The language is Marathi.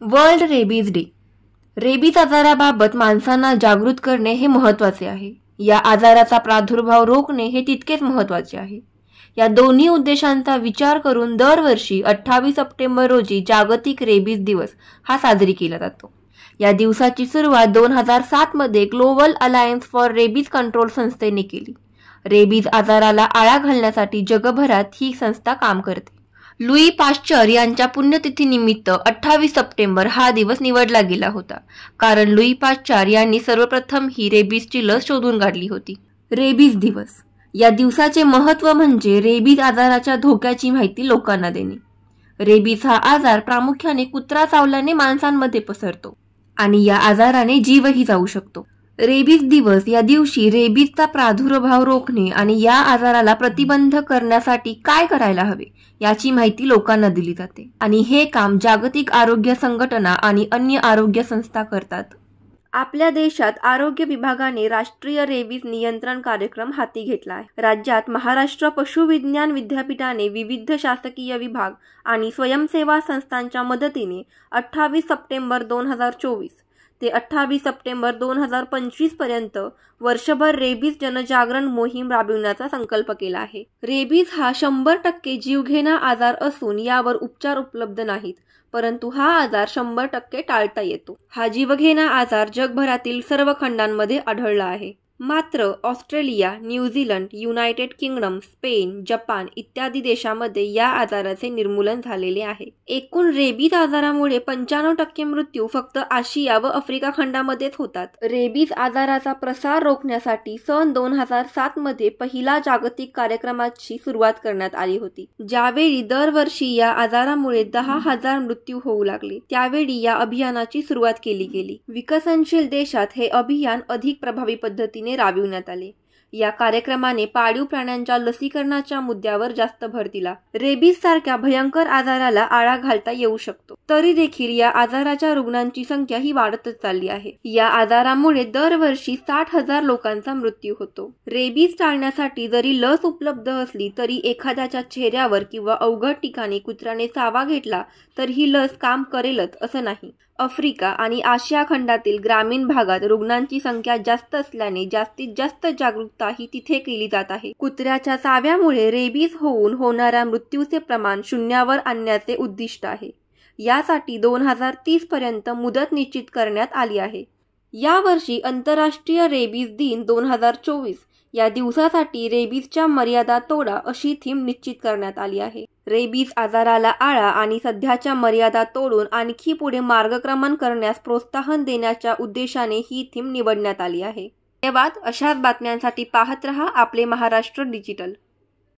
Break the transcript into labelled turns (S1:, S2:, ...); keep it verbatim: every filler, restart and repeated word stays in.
S1: World rabies day. रेबीज आजाराबाबत माणसांना जागृत करणे हे महत्त्वाचे आहे. या आजाराचा प्रादुर्भाव रोखणे हे तितकेच महत्त्वाचे आहे. या दोन्ही उद्देशांचा विचार करून दरवर्षी अठ्ठावीस सप्टेंबर रोजी जागतिक रेबीज दिवस हा साजरी केला जातो. या दिवसाची सुरुवात दोन हजार सात मध्ये global alliance for rabies control संस्थेने केली. रेबीज आजाराला आळा घालण्यासाठी जगभरात ही संस्था काम करते. लुई पाश्चर यांच्या पुण्यतिथीनिमित्त अठ्ठावीस सप्टेंबर हा दिवस निवडला गेला होता, कारण लुई पाश्चर यांनी सर्वप्रथम ही रेबीजची लस शोधून काढली होती. रेबीज दिवस. या दिवसाचे महत्त्व म्हणजे रेबीज आजाराच्या धोक्याची माहिती लोकांना देणे. रेबीज हा आजार प्रामुख्याने कुत्रा चावल्याने माणसांमध्ये पसरतो आणि या आजाराने जीवही जाऊ शकतो. रेबीज दिवस या दिवशी रेबीजचा प्रादुर्भाव रोखणे आणि या आजाराला प्रतिबंध करण्यासाठी काय करायला हवे याची माहिती लोकांना दिली जाते आणि हे काम जागतिक आरोग्य संघटना आणि अन्य आरोग्य संस्था करतात. आपल्या देशात आरोग्य विभागाने राष्ट्रीय रेबीज नियंत्रण कार्यक्रम हाती घेतला आहे. राज्यात महाराष्ट्र पशुविज्ञान विद्यापीठाने विविध शासकीय विभाग आणि स्वयंसेवा संस्थांच्या मदतीने अठ्ठावीस सप्टेंबर दोन हजार चोवीस ते अठ्ठावीस सप्टेंबर दोन हजार पंचवीस पर्यंत वर्षभर रेबीज जनजागरण मोहीम राबविण्याचा संकल्प केला आहे. रेबीज हा शंभर टक्के जीवघेणा आजार असून यावर उपचार उपलब्ध नाहीत, परंतु हा आजार शंभर टक्के टाळता येतो. हा जीवघेणा आजार जगभरातील सर्व खंडांमध्ये आढळला आहे. मात्र Australia, New Zealand, United Kingdom, Spain, Japan इत्यादी देशांमध्ये या आजाराचे निर्मूलन झालेले आहे. एकूण रेबीज आजारामुळे पंच्याण्णव टक्के मृत्यू फक्त आशिया व आफ्रिका खंडामध्येच होतात. रेबीज आजाराचा प्रसार रोखण्यासाठी सन दोन हजार सात मध्ये पहिला जागतिक कार्यक्रमाची सुरुवात करण्यात आली होती. ज्यावेळी दरवर्षी या आजारामुळे दहा हजार मृत्यू होऊ लागले, त्यावेळी या अभियानाची सुरुवात केली गेली. विकसनशील देशात हे अभियान अधिक प्रभावी पद्धतीने राबविण्यात आले. या कार्यक्रमाने पाळीव प्राण्यांच्या लसीकरणाच्या मुद्द्यावर जास्त भर दिला. रेबीज सारख्या भयंकर आजाराला आळा घालता येऊ शकतो, तरी देखील या आजाराच्या रुग्णांची संख्या ही वाढतच चालली आहे. या आजारामुळे दरवर्षी साठ हजार लोकांचा मृत्यू होतो. रेबीज टाळण्यासाठी जरी लस उपलब्ध असली तरी एखाद्याच्या चेहऱ्यावर किंवा अवघड ठिकाणी कुत्र्याने चावा घेतला तर ही लस काम करेलच असं नाही. आफ्रिका आणि आशिया खंडातील ग्रामीण भागात रुग्णांची संख्या जास्त असल्याने जास्तीत जास्त जागरूकता ही तिथे केली जात आहे. कुत्र्याच्या चाव्यामुळे रेबीज होऊन होणाऱ्या मृत्यूचे प्रमाण शून्यावर आणण्याचे उद्दिष्ट आहे. यासाठी दोन हजार तीस पर्यंत मुदत निश्चित करण्यात आली आहे. यावर्षी आंतरराष्ट्रीय रेबीज दिन दोन हजार चोवीस या दिवसासाठी रेबीजच्या मर्यादा तोडा अशी थीम निश्चित करण्यात आली आहे. रेबीज आजाराला आळा आणि सध्याच्या मर्यादा तोडून आणखी पुढे मार्गक्रमण करण्यास प्रोत्साहन देण्याच्या उद्देशाने ही थीम निवडण्यात आली आहे. धन्यवाद. अशाच बातम्यांसाठी पाहत रहा आपले महाराष्ट्र डिजिटल.